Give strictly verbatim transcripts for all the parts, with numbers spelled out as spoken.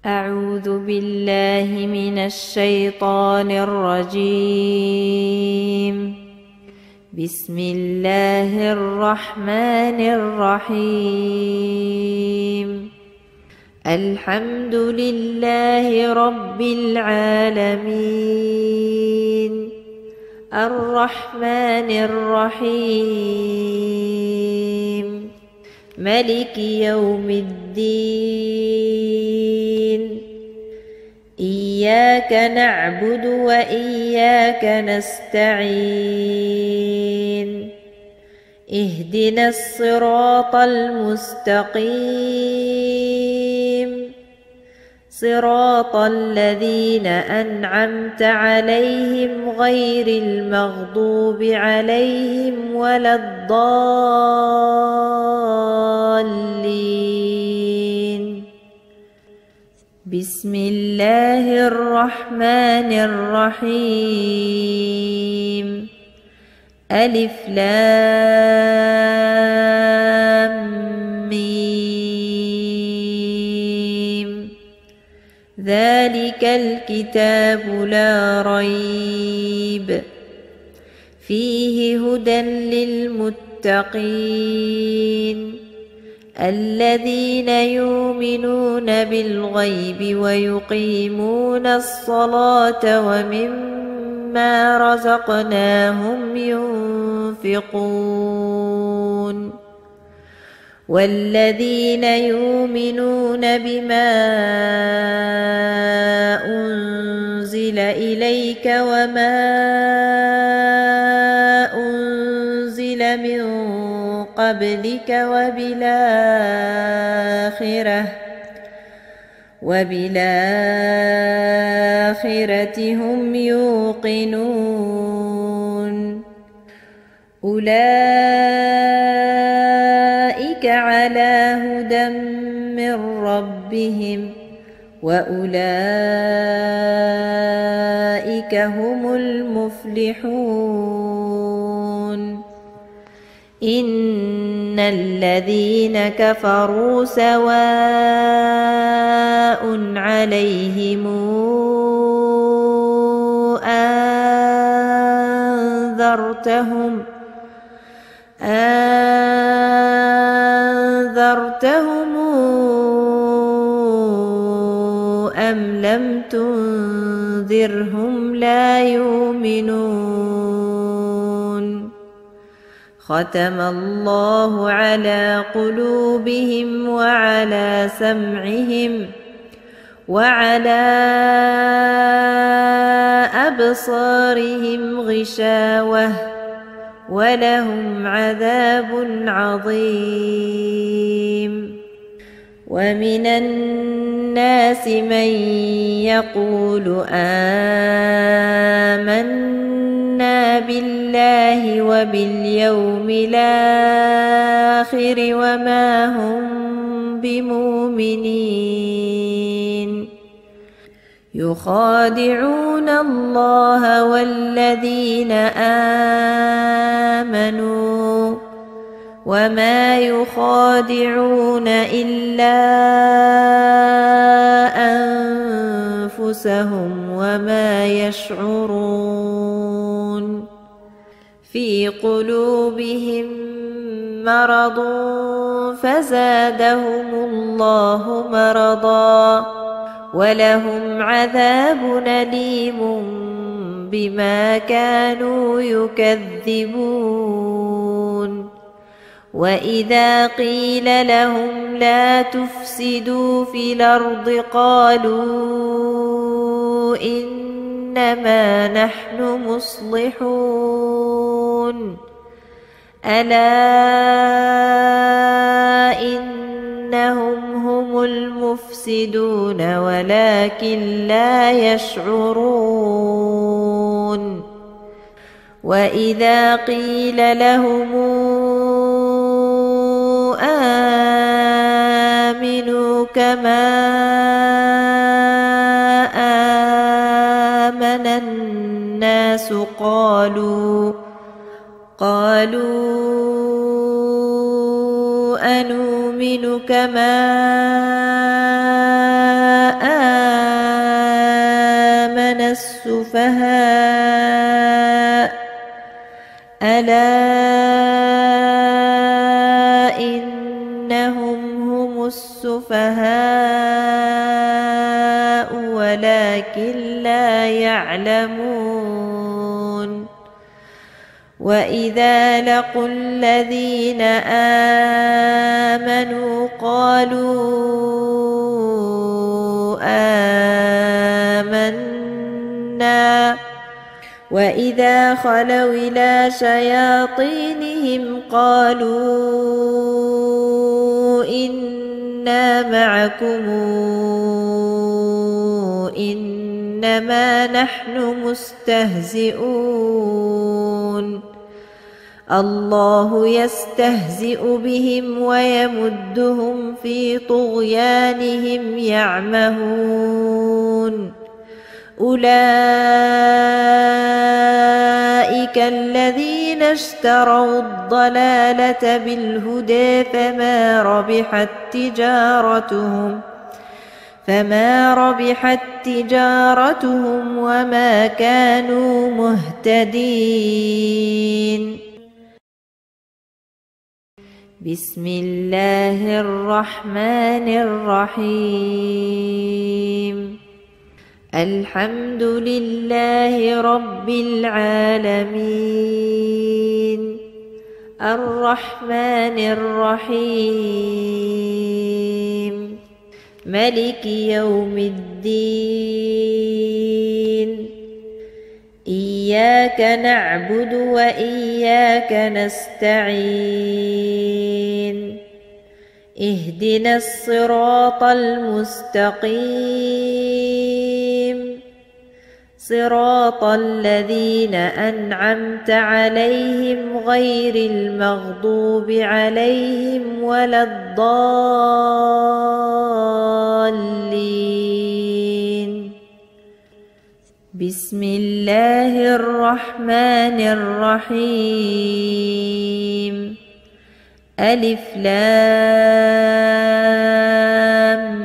أعوذ بالله من الشيطان الرجيم. بسم الله الرحمن الرحيم. الحمد لله رب العالمين، الرحمن الرحيم، ملك يوم الدين. إياك نعبد وإياك نستعين. اهدنا الصراط المستقيم، صراط الذين أنعمت عليهم غير المغضوب عليهم ولا الضالين. بسم الله الرحمن الرحيم. ألف لام ميم. ذلك الكتاب لا ريب فيه هدى للمتقين، الذين يؤمنون بالغيب ويقيمون الصلاة ومما رزقناهم ينفقون، والذين يؤمنون بما أنزل إليك وما أنزل من قبلك وبالآخرة وبالآخرة هم يوقنون. أولئك على هدى من ربهم وأولئك هم المفلحون. إن الذين كفروا سواء عليهم أنذرتهم أنذرتهم أم لم تنذرهم لا يؤمنون. ختم الله على قلوبهم وعلى سمعهم وعلى أبصارهم غشاوة ولهم عذاب عظيم. ومن الناس من يقول آمنا بالله وباليوم الآخر وما هم بمؤمنين، يخادعون الله والذين آمنوا وما يخادعون إلا أنفسهم وما يشعرون. في قلوبهم مرض فزادهم الله مرضا ولهم عذاب أليم بما كانوا يكذبون. وإذا قيل لهم لا تفسدوا في الأرض قالوا إنما نحن مصلحون. ألا إنهم هم المفسدون ولكن لا يشعرون. وإذا قيل لهم آمنوا كما آمن الناس قالوا قالوا أنؤمن كما آمن السفهاء ألا إنهم هم السفهاء ولكن لا يعلمون وإذا لقوا الذين آمنوا قالوا آمنا وإذا خلوا إلى شياطينهم قالوا إنا معكم إنما نحن مستهزئون الله يستهزئ بهم ويمدهم في طغيانهم يعمهون أولئك الذين اشتروا الضلالة بالهدى فما ربحت تجارتهم فما ربحت تجارتهم وما كانوا مهتدين. بسم الله الرحمن الرحيم الحمد لله رب العالمين الرحمن الرحيم ملك يوم الدين إياك نعبد وإياك نستعين اهدنا الصراط المستقيم صراط الذين أنعمت عليهم غير المغضوب عليهم ولا الضالين. بسم الله الرحمن الرحيم ألف لام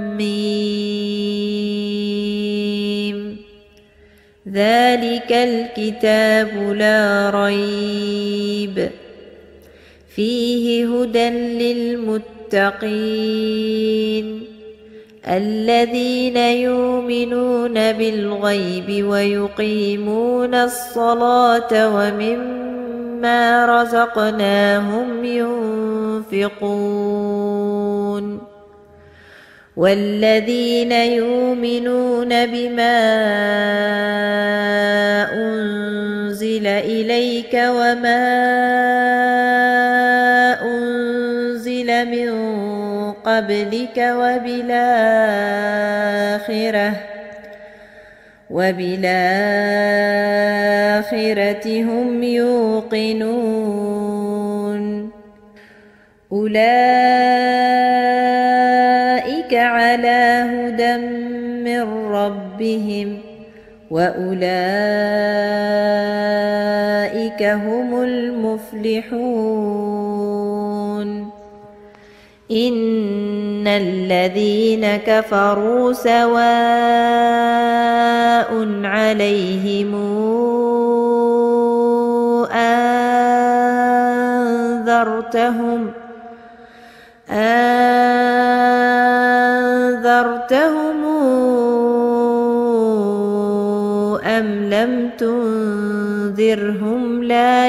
ميم ذلك الكتاب لا ريب فيه هدى للمتقين الذين يؤمنون بالغيب ويقيمون الصلاة ومما رزقناهم ينفقون والذين يؤمنون بما أنزل إليك وما أنزل من قبلك وبالآخرة وبالآخرة هم يوقنون أولئك على هدى من ربهم وأولئك هم المفلحون إن الذين كفروا سواء عليهم أنذرتهم أنذرتهم أم لم تنذرهم لا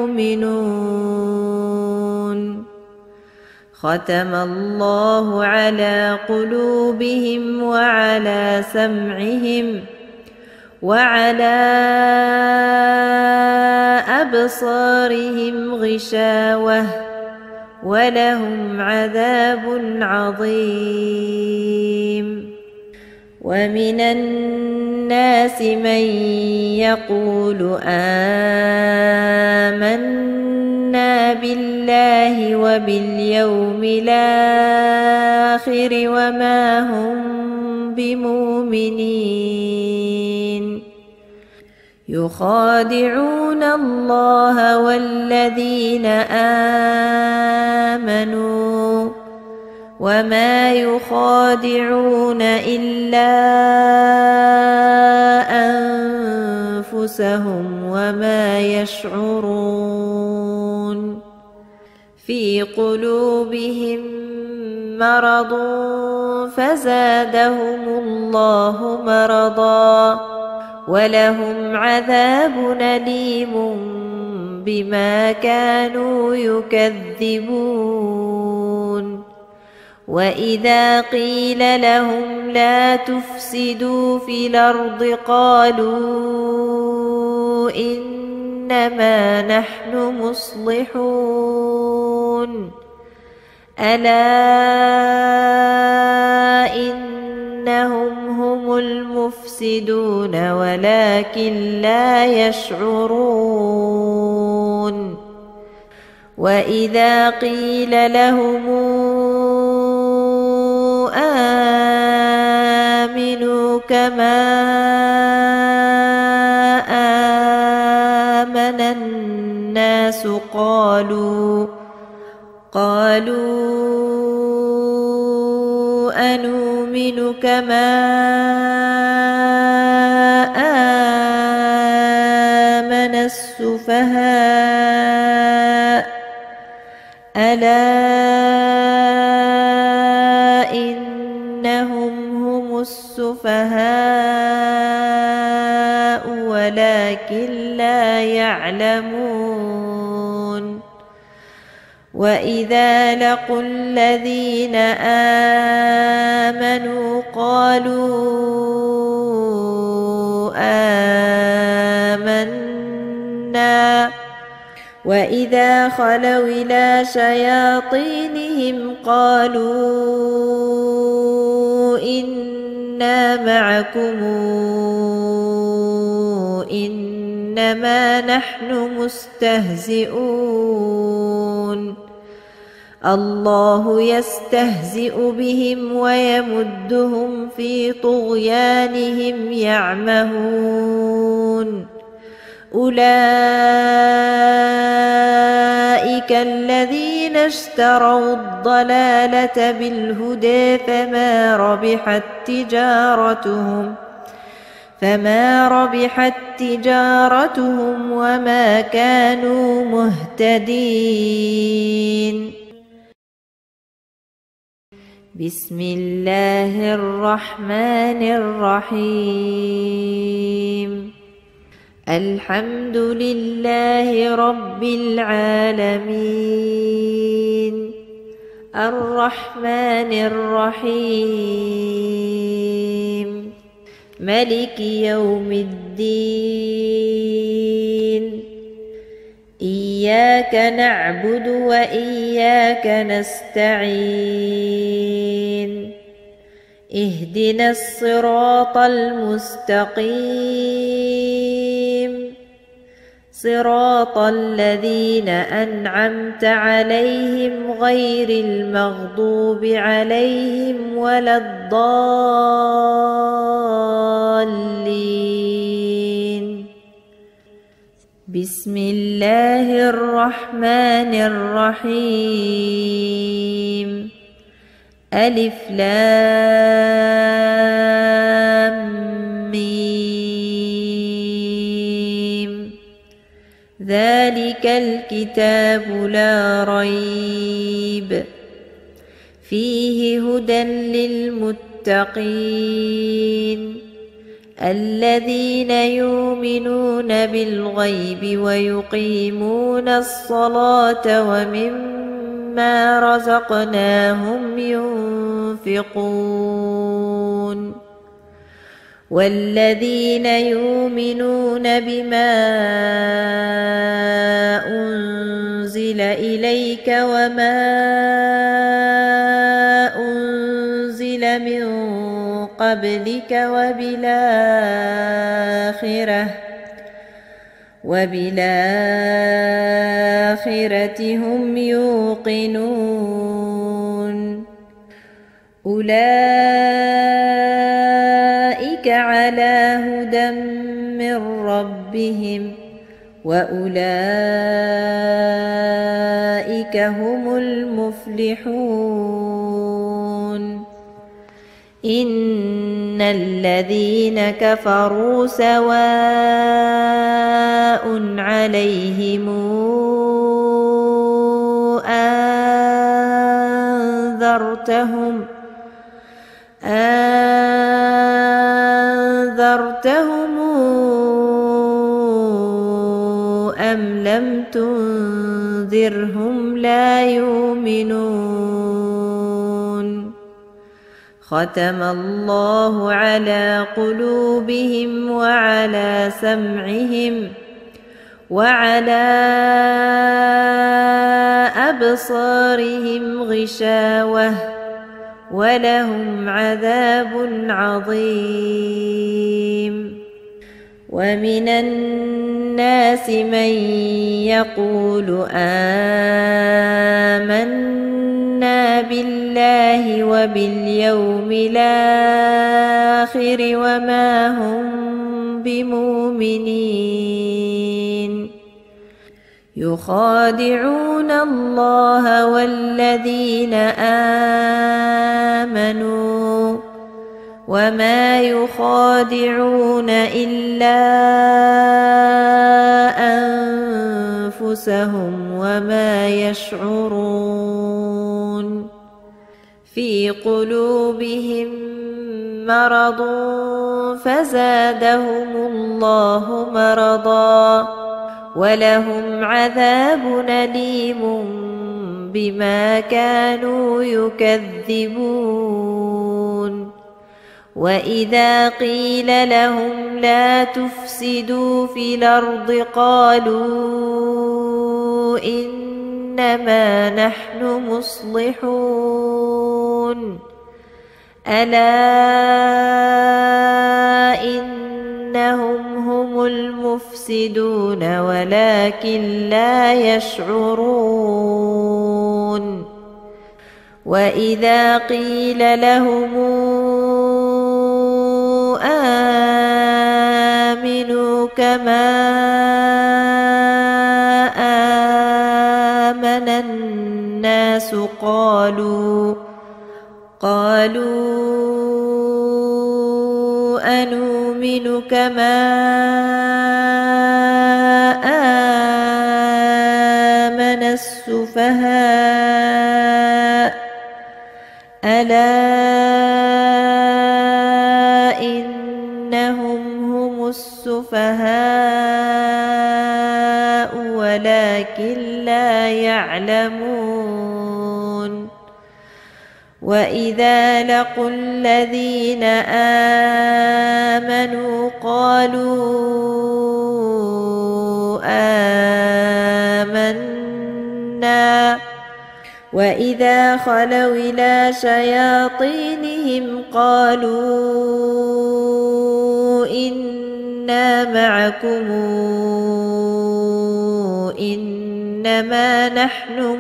يؤمنون ختم الله على قلوبهم وعلى سمعهم وعلى أبصارهم غشاوة ولهم عذاب عظيم ومن الناس من يقول آمنا بالله وباليوم الآخر وما هم بمؤمنين يخادعون الله والذين آمنوا وما يخادعون إلا أنفسهم وما يشعرون في قلوبهم مرض فزادهم الله مرضا ولهم عذاب أليم بما كانوا يكذبون وإذا قيل لهم لا تفسدوا في الأرض قالوا إنما نحن مصلحون ألا إنهم هم المفسدون ولكن لا يشعرون وإذا قيل لهم آمنوا كما آمن الناس قالوا قالوا أنؤمن كما آمن السفهاء ألا إنهم هم السفهاء ولكن لا يعلمون وإذا لقوا الذين آمنوا قالوا آمنا وإذا خلوا إلى شياطينهم قالوا إنا معكم إنما نحن مستهزئون الله يستهزئ بهم ويمدهم في طغيانهم يعمهون أولئك الذين اشتروا الضلالة بالهدى فما ربحت تجارتهم فما ربحت تجارتهم وما كانوا مهتدين بسم الله الرحمن الرحيم الحمد لله رب العالمين الرحمن الرحيم ملك يوم الدين إياك نعبد وإياك نستعين اهدنا الصراط المستقيم صراط الذين أنعمت عليهم غير المغضوب عليهم ولا الضالين بسم الله الرحمن الرحيم ألف لام ميم ذلك الكتاب لا ريب فيه هدى للمتقين الذين يؤمنون بالغيب ويقيمون الصلاة ومما رزقناهم ينفقون والذين يؤمنون بما أنزل إليك وما أنزل من قبلك وبالآخرة وبالآخرة هم يوقنون أولئك على هدى من ربهم وأولئك هم المفلحون إن الذين كفروا سواء عليهم أنذرتهم أنذرتهم أم لم تنذرهم لا يؤمنون ختم الله على قلوبهم وعلى سمعهم وعلى أبصارهم غشاوة ولهم عذاب عظيم ومن الناس من يقول آمنا بالله وباليوم الآخر وما هم بمؤمنين يخادعون الله والذين آمنوا وما يخادعون إلا أنفسهم وما يشعرون في قلوبهم مرض فزادهم الله مرضا ولهم عذاب أليم بما كانوا يكذبون وإذا قيل لهم لا تفسدوا في الأرض قالوا إنما نحن مصلحون ألا إنهم هم المفسدون ولكن لا يشعرون وإذا قيل لهم آمنوا كما آمن الناس قالوا قالوا أنؤمن كما آمن السفهاء ألا إنهم هم السفهاء ولكن لا يعلمون وإذا لقوا الذين آمنوا قالوا آمنا وإذا خلوا إلى شياطينهم قالوا إنا معكم إنما نحن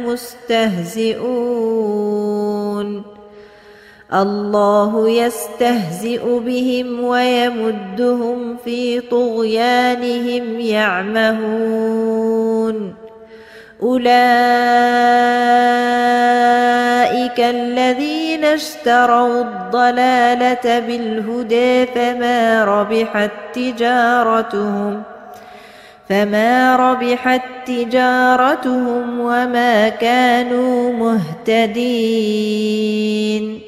مستهزئون الله يستهزئ بهم ويمدهم في طغيانهم يعمهون أولئك الذين اشتروا الضلالة بالهدى فما ربحت تجارتهم فما ربحت تجارتهم وما كانوا مهتدين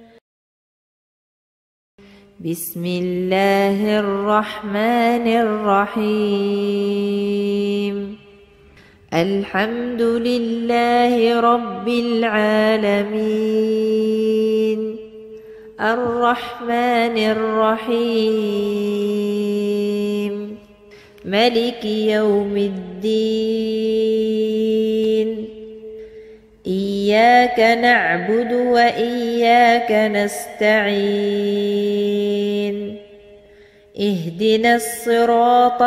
بسم الله الرحمن الرحيم الحمد لله رب العالمين الرحمن الرحيم ملك يوم الدين إياك نعبد وإياك نستعين اهدنا الصراط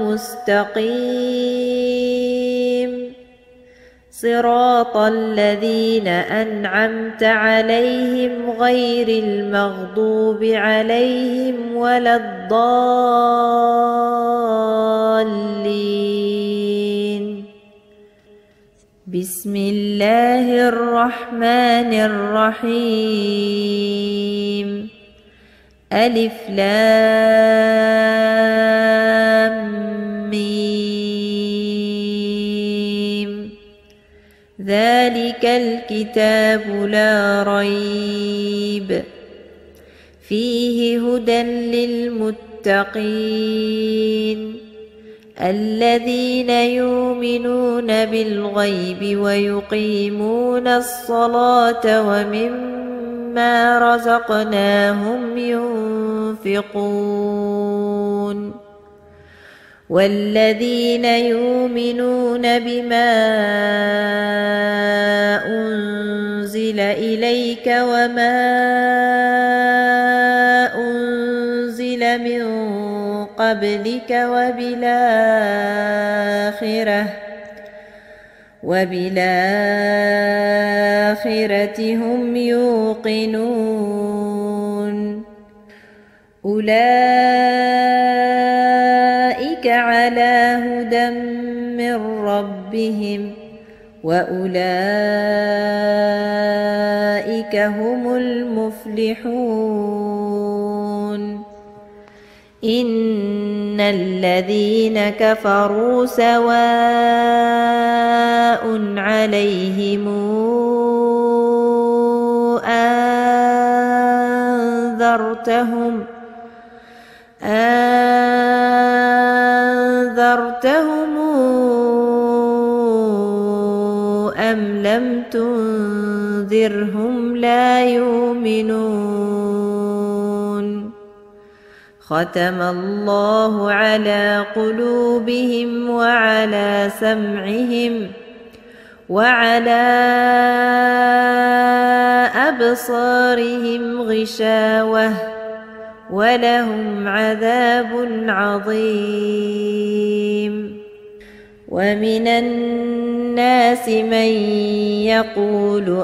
المستقيم صراط الذين أنعمت عليهم غير المغضوب عليهم ولا الضالين بسم الله الرحمن الرحيم ألف لام ميم ذلك الكتاب لا ريب فيه هدى للمتقين الذين يؤمنون بالغيب ويقيمون الصلاة ومما رزقناهم ينفقون والذين يؤمنون بما أنزل إليك وما أنزل من قبلك وبالآخرة وبالآخرة هم يوقنون أولئك على هدى من ربهم وأولئك هم المفلحون إن الذين كفروا سواء عليهم أنذرتهم أنذرتهم أم لم تنذرهم لا يؤمنون ختم الله على قلوبهم وعلى سمعهم وعلى أبصارهم غشاوة ولهم عذاب عظيم ومن الناس من يقول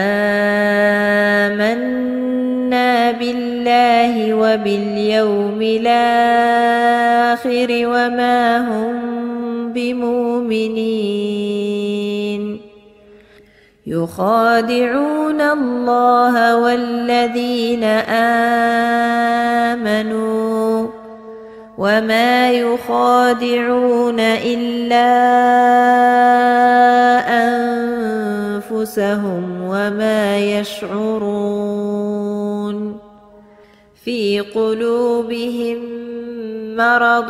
آمنا بالله وباليوم الآخر وما هم بمؤمنين يخادعون الله والذين آمنوا وما يخادعون إلا أنفسهم وما يشعرون في قلوبهم مرض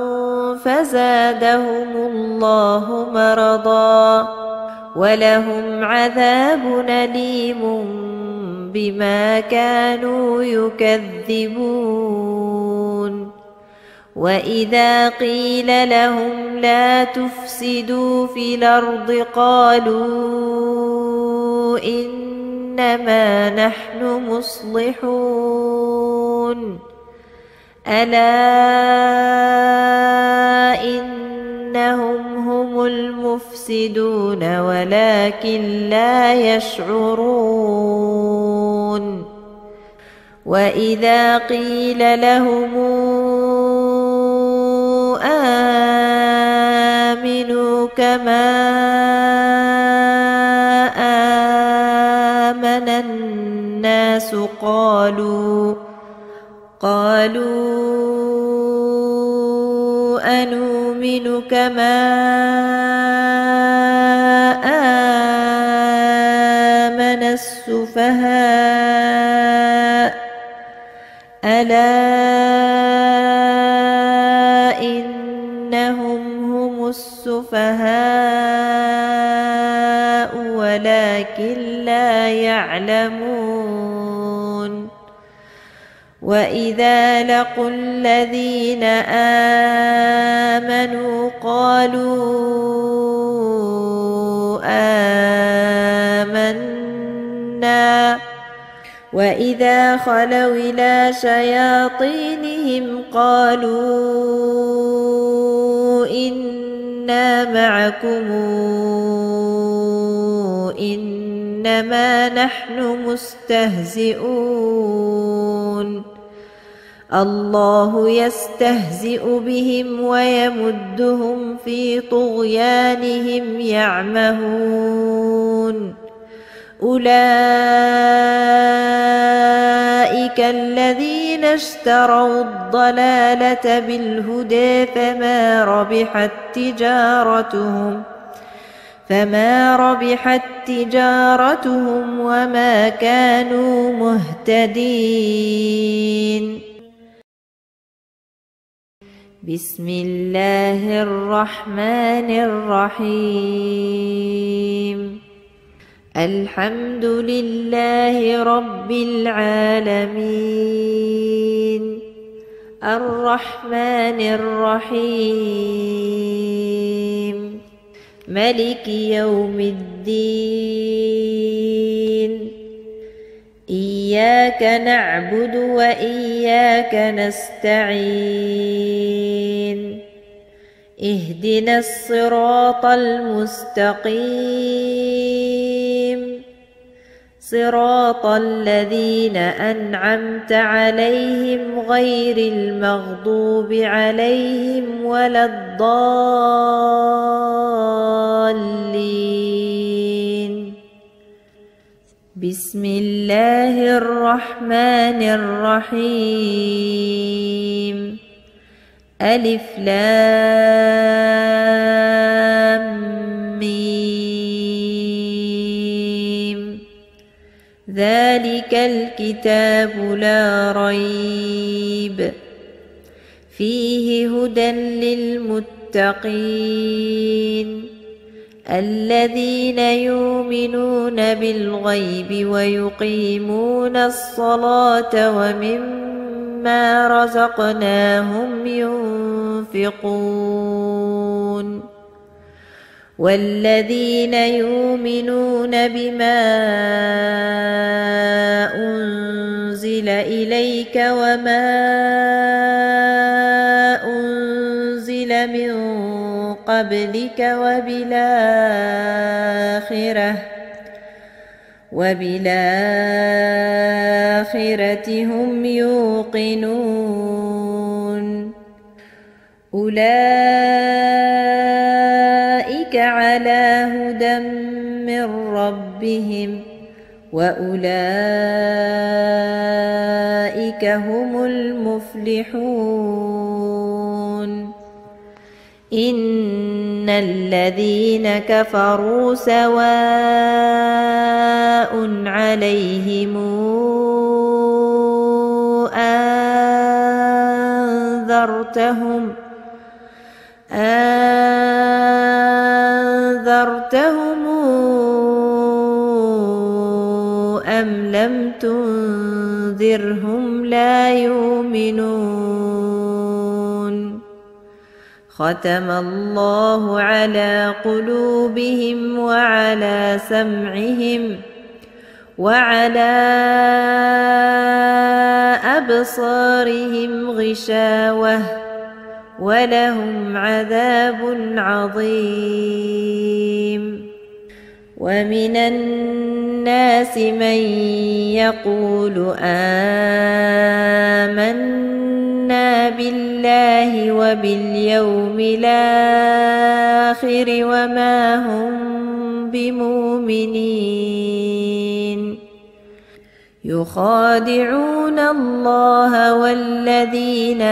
فزادهم الله مرضا ولهم عذاب أليم بما كانوا يكذبون وإذا قيل لهم لا تفسدوا في الأرض قالوا إنما نحن مصلحون ألا إنهم هم المفسدون ولكن لا يشعرون وإذا قيل لهم آمنوا كما آمن الناس قالوا قالوا أنؤمن كما آمن السفهاء ألا إنهم هم السفهاء ولكن لا يعلمون وإذا لقوا الذين آمنوا قالوا آمنا وإذا خلوا إلى شياطينهم قالوا إنا معكم إنما نحن مستهزئون الله يستهزئ بهم ويمدهم في طغيانهم يعمهون أولئك الذين الذين اشتروا الضلالة بالهدى فما ربحت تجارتهم فما ربحت تجارتهم وما كانوا مهتدين. بسم الله الرحمن الرحيم. الحمد لله رب العالمين الرحمن الرحيم ملك يوم الدين. إياك نعبد وإياك نستعين. اهدنا الصراط المستقيم صراط الذين أنعمت عليهم غير المغضوب عليهم ولا الضالين. بسم الله الرحمن الرحيم. ألف لام ميم. ذلك الكتاب لا ريب فيه هدى للمتقين الذين يؤمنون بالغيب ويقيمون الصلاة ومما رزقناهم ينفقون والذين يؤمنون بما أنزل إليك وما أنزل من قبلك وبالآخرة وبالآخرة هم يوقنون. أولئك على هدى من ربهم وأولئك هم المفلحون. إن الذين كفروا سواء عليهم أنذرتهم أنذرتهم أم لم تنذرهم لا يؤمنون. ختم الله على قلوبهم وعلى سمعهم وعلى أبصارهم غشاوة ولهم عذاب عظيم. ومن الناس من يقول آمنا بالله وباليوم الآخر وما هم بمؤمنين. يخادعون الله والذين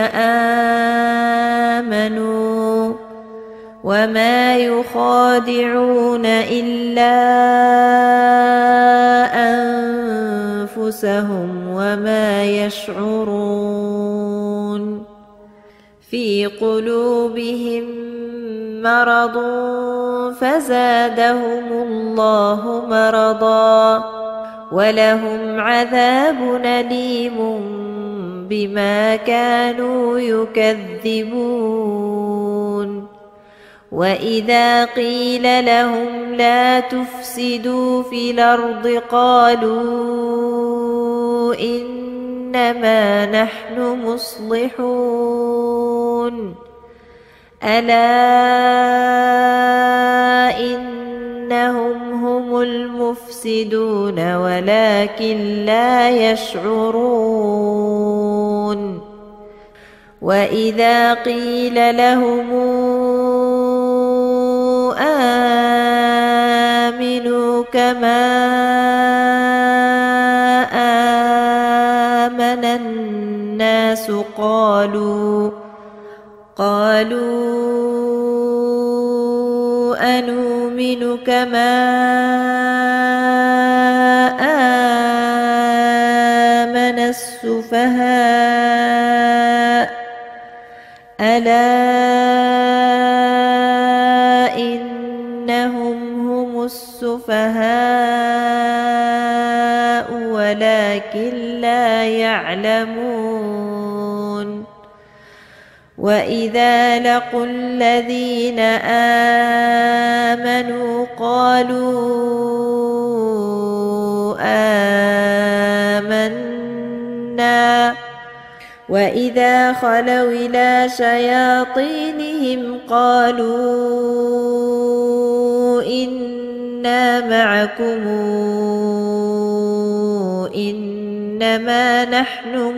آمنوا وما يخادعون إلا أنفسهم وما يشعرون. في قلوبهم مرض فزادهم الله مرضا ولهم عذاب أليم بما كانوا يكذبون. وإذا قيل لهم لا تفسدوا في الأرض قالوا إنما نحن مصلحون. ألا إنهم هم المفسدون ولكن لا يشعرون. وإذا قيل لهم آمنوا كما آمن الناس قالوا قالوا أنؤمن كما آمن السفهاء ألا إنهم هم السفهاء ولكن لا يعلمون وإذا لقوا الذين آمنوا قالوا آمنا وإذا خلوا إلى شياطينهم قالوا إنا معكم إنما نحن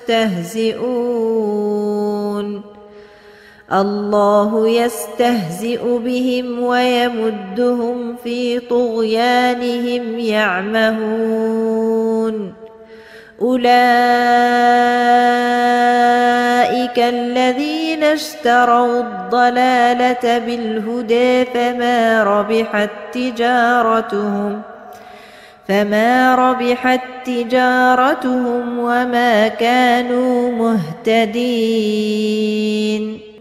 مستهزئون الله يستهزئ بهم ويمدهم في طغيانهم يعمهون أولئك الذين اشتروا الضلالة بالهدى فما ربحت تجارتهم فما ربحت تجارتهم وما كانوا مهتدين